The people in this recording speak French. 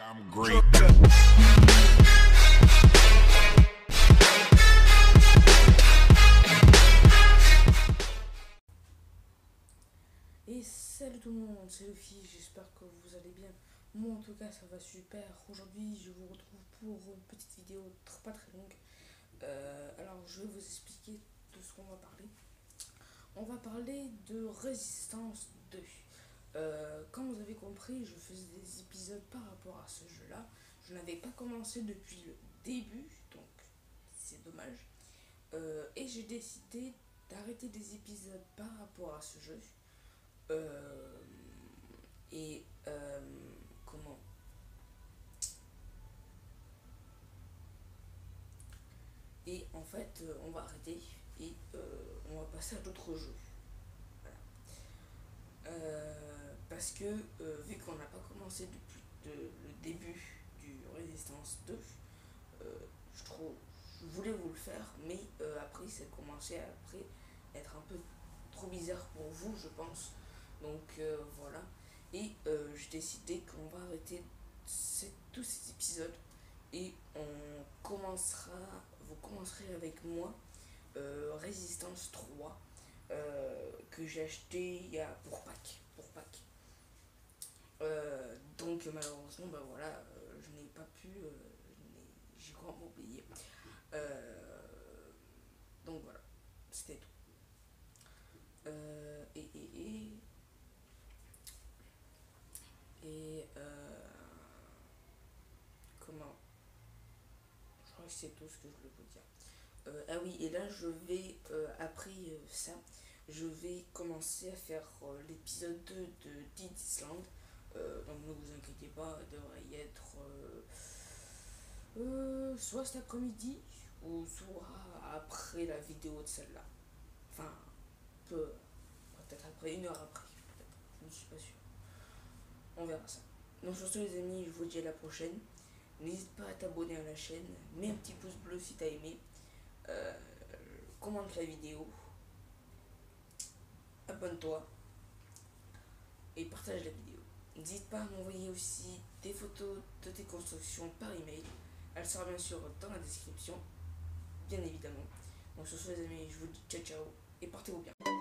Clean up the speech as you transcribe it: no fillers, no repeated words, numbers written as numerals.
I'm great. Et salut tout le monde, c'est Luffy, j'espère que vous allez bien. Moi en tout cas ça va super. Aujourd'hui je vous retrouve pour une petite vidéo pas très longue. Alors je vais vous expliquer de ce qu'on va parler. On va parler de Résistance 2. Comme vous avez compris, je faisais des épisodes par rapport à ce jeu là. Je n'avais pas commencé depuis le début, donc c'est dommage. Et j'ai décidé d'arrêter des épisodes par rapport à ce jeu. Euh, et comment et en fait on va arrêter et on va passer à d'autres jeux, voilà. Parce que vu qu'on n'a pas commencé depuis le début du Résistance 2, je trouve je voulais vous le faire, mais après ça commençait après être un peu trop bizarre pour vous, je pense. Donc voilà. Et j'ai décidé qu'on va arrêter tous ces épisodes et vous commencerez avec moi Résistance 3 que j'ai acheté pour Pâques. Donc malheureusement, bah voilà, je n'ai pas pu, j'ai complètement oublié. Donc voilà, c'était tout. Euh, et, et, et, et comment Je crois que c'est tout ce que je voulais vous dire. Ah oui, et là je vais, après ça, je vais commencer à faire l'épisode 2 de Dead Island. Donc ne vous inquiétez pas, il devrait y être soit cet après-midi ou soit après la vidéo de celle-là. Enfin, peut-être après, une heure après, peut-être. Je ne suis pas sûr. On verra ça. Donc sur ce les amis, je vous dis à la prochaine. N'hésite pas à t'abonner à la chaîne, mets un petit pouce bleu si t'as aimé, euh, commente la vidéo, abonne-toi et partage la vidéo. N'hésite pas à m'envoyer aussi des photos de tes constructions par email. Elle sera bien sûr dans la description, bien évidemment. Donc sur ce les amis, je vous dis ciao ciao et portez-vous bien.